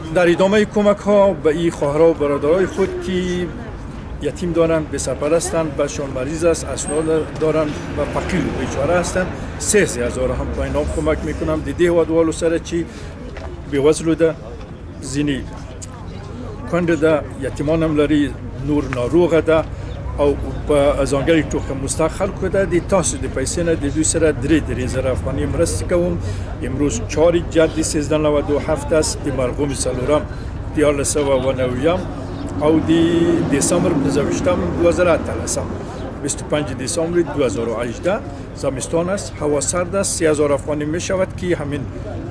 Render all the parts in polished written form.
در ادامه کمک ها به این خواهرها و برادرای خود که یتیم دارند، به سفر هستند، بچه‌شان مریض است، اسناد دارند و فقیر و بیچاره هستند، 3000 هم با اینا کمک میکنم. دیده و دوالو سر چی بی‌وزل ده زینی کنده ده یتیمان هم لری نور ناروغ ده او په ځانګړي ټوکه مستقل کده د تاسو د پیسې نه د دوی سره 3,000 افغانۍ مرسته کوم. امروز 4 جدی 1397 است د مرحوم سالورم 1490 او د دسامبر 2018 25 دسامبر 2018 زمستان است، هوا سرد است، 3000 افغانی می شود که همین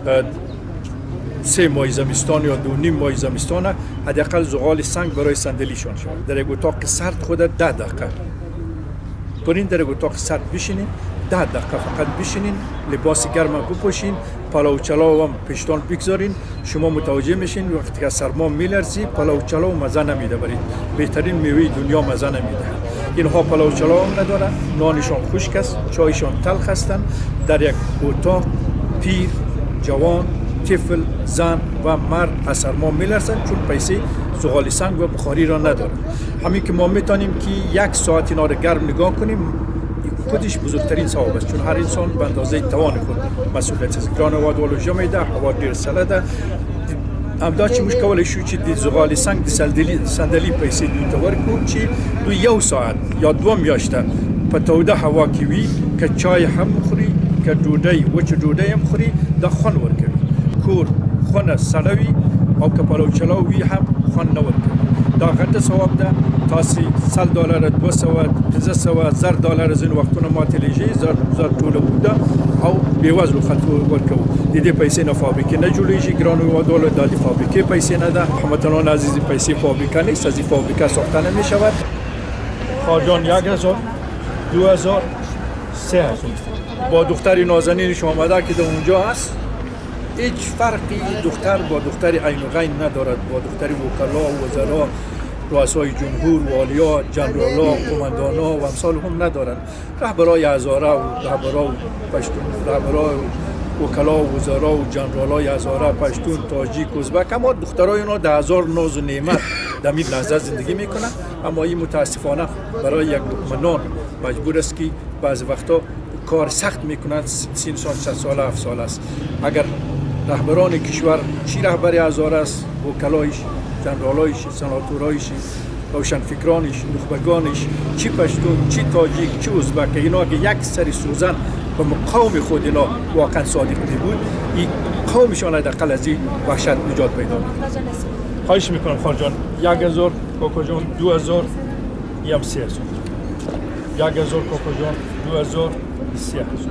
3 ماه زمستان یا 2.5 ماه زمستان حداقل زغال سنگ برای صندلیشان شود. در یک اتاق سرد خود 10 دقیقه برین در یک اتاق سرد بشینین، 10 دقیقه فقط بشینین، لباس گرم بپوشین، پلاو چلاو هم پشتان بگذارین. شما متوجه میشین وقتی که سرما میلرزی پلاو چلاو مزه نمیده، برید بهترین میوه دنیا مزه نمیده. اینها پلاو چلاو هم ندارن، نانشان خشک است، چایشان تلخ هستند. در یک اتاق پیر، جوان، طفل، زن و مرد از سرما میلرزند چون پیسه زغال سنگ و بخاری را ندارند. همین که ما میتونیم که 1 ساعت اینا را گرم نگاه کنیم خودش بزرگترین ثواب است، چون هر انسان به اندازه توان خود مسئولیت است. گران وادوالو جمع ده، هوا ډیر سړه ده. همدا چې موږ کولی شو چې د زغال سنگ د صندلي پیسې دوی ته ورکړو چې دوی 1 ساعت یا 2 میاشته په توده هوا کې وي، که چای هم خوري، که ډوډۍ وچه ډوډۍ هم خوري، دا خوند ورکوي. کور خونه سړه وي او که پلو چلاو وي هم خوند نه ورکوي. دا غټه ثواب ده. تاسې $100 $200 $500 $1000 ځینې وختونه ماته لیږي، زر ټوله بوده او بېوزلو خلکو ورکوو. د دې پیسې نه فابریکې نه جوړېږي. ګرانو هیوادوالو دا د فابریکې پیسې نه ده. هموطنان عزیز پیسې فابریکه نیست، از این فابریکه ساخته نمی‌شود. خواجان 1000 2000 3000 با دختری نازنین شما آمده که در اونجا هست. هیچ فرقی دختر با دختر عین و غین ندارد، با دختر وکلا، وزرا، رؤسای جمهور، والیا، جنرالا، قماندانا و امثال هم ندارند. رهبرای هزاره و رهبرا و پشتون، رهبرای وکلا و وزرا و جنرالای هزاره، پشتون، تاجیک، ازبک، اما دخترای اونا 10,000 ناز و نعمت در این لحظه زندگی میکنن. اما این متاسفانه برای یک لقمه نان مجبور است که بعضی وقتا کار سخت میکنند. 30 سال 60 سال 7 سال است. اگر رهبران کشور چی رهبری هزاره است، وکلایش، جنرالایش، سناتورایش، روشنفکرانش، نخبگانش، چی پشتون، چی تاجیک، چی ازبک، اینا اگه یک سری سوزن به قوم خود اینا واقعا صادق بود، این قومشان حداقل از این وحشت نجات پیدا می‌کنه. خواهش میکنم خارجان 1000 کوکوجان 2000 یم 3000 1000 کوکوجان 2000 3000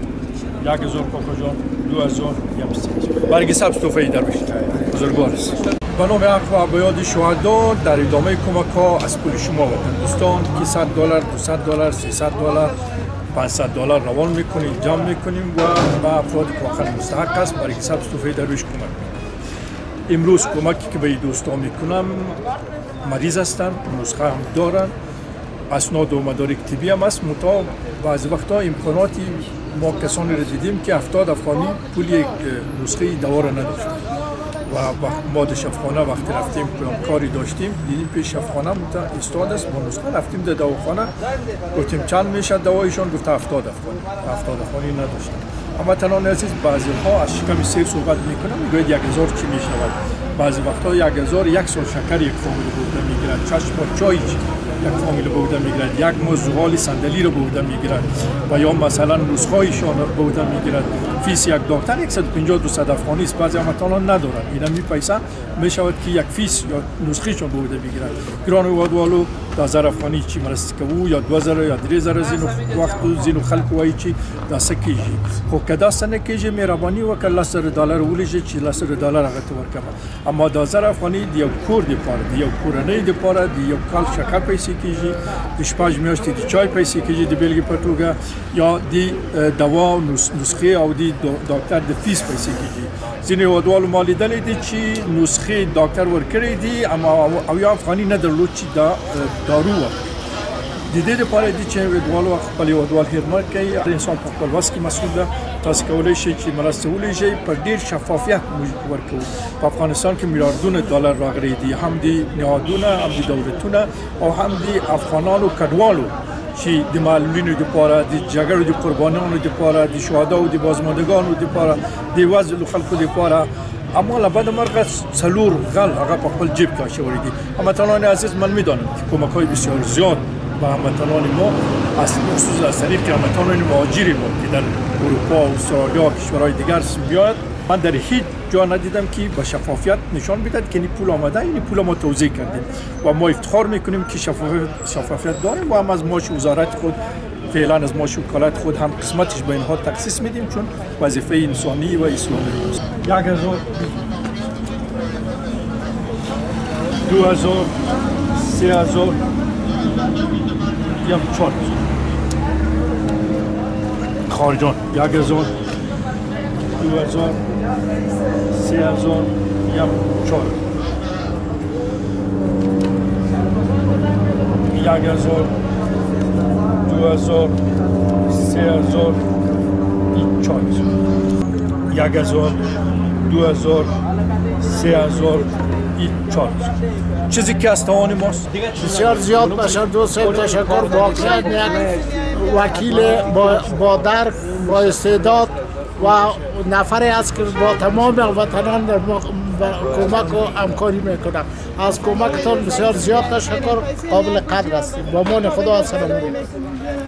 1000 کوکوجان 2000 یم 3000 برگ سبز توفه‌ای در بشید. بزرگوار است. به نام حق و به یاد شهدا در ادامه کمک ها از پول شما وطن دوستان که $100 $200 $300 $500 روان میکنیم، جمع میکنیم و به افرادی که واقعا مستحق است برای سبز توفه‌ای در روش کمک میکنیم. امروز کمکی که به دوستان میکنم مریض هستند، نسخه هم دارند، اسناد و مدارک طبی هم است. متا بعضی وقتا امکاناتی ما کسانی را دیدیم که 70 افغانی پول یک نسخه دوا را نداشتند و ما در شفاخانه وقتی رفتیم کاری داشتیم دیدیم پیش شفاخانه استاد است، با نسخه رفتیم در دواخانه گفتیم چند میشه دوایشان، گفت 70 افغانی نداشتن. اما تنان عزیز بعضی ها از شکم سیر صحبت میکنن، میگوید 1000 چی میشود. بعضی وقتا 1000 یک سال شکر یک فامیل بوده میگیرد، چشم با چای یک فامیل بوده میگیرد، یک ماه زغال صندلی رو بوده میگیرد و یا مثلا نسخه‌ایشان رو بوده میگیرد. فیس یک دکتر 150-200 افغانی است. بعضی همتان ندارند. اینا می پیسه میشود که یک فیس یا نسخه‌شان بوده بگیرد. گران وادوالو 1000 افغانی چی مرست که او یا 2000 یا 3000 زینو وقت زینو خلق وای چی دست کیجی. خو کدا سن کیجی مهربانی و کلا $100 ولجی چی $100 هغه تو ورکما. اما 1000 افغانی دی یو کور دی پاره دی یو کورنۍ دی پاره دی یو کال شکر پیسې کیجی، د شپږ میاشتې د چای پیسې کیجی د بیلګې په توګه، یا دی دوا نسخه او دی دکتر د فیس پیسې کیجی. ځینې وادوالو ما لیدلی دي چې نسخې ډاکټر ورکړی دي اما او یا افغاني نه درلود چې دا دارو ورکړي. دیده پاره دی چه ودوال و خپل ودوال هرمار کوي انسان په خپل وس کې مسؤل ده تاسو کولای شئ چې مرسته ولرئ په ډیر شفافیت موږ ورکوو په افغانستان کې میلیاردونه ډالر راغلي دي هم دي نهادونه هم دي دولتونه او هم دي افغانانو کډوالو چې د معلولینو لپاره د جګړو د قربانیانو لپاره د شهداو د بازماندگانو لپاره د وضع خلکو لپاره اما لبد مرغ سلور غل هغه په خپل جیب کې شوی دي هموطنان عزیز من میدانم که کمک‌های بسیار زیاد به هموطنان ما از خصوص از طریق هموطنان مهاجر ما که در اروپا و استرالیا و کشورهای دیگر میاد من در هیچ جا ندیدم که با شفافیت نشان بدهد که این پول آمده این پول ما توزیع کردیم و ما افتخار میکنیم که شفافیت داریم و هم از ماش وزارت خود فعلا از ماش وکالت خود هم قسمتش به اینها تخصیص میدیم چون وظیفه انسانی و اسلامی است 1000 2000 3000 یا 4000 خارجان 1000 2000 3000 یا 4000 1000 2000 3000 4000 1000 2000 3000 4000 چیزی که از توان ماست بسیار زیاد باشد دوستان تشکر واقعا یک وکیل با درک با استعداد و نفری است که با تمام وطنان کمک و همکاری میکنم از کمکتان بسیار زیاد تشکر قابل قدر است با مان خدا سلام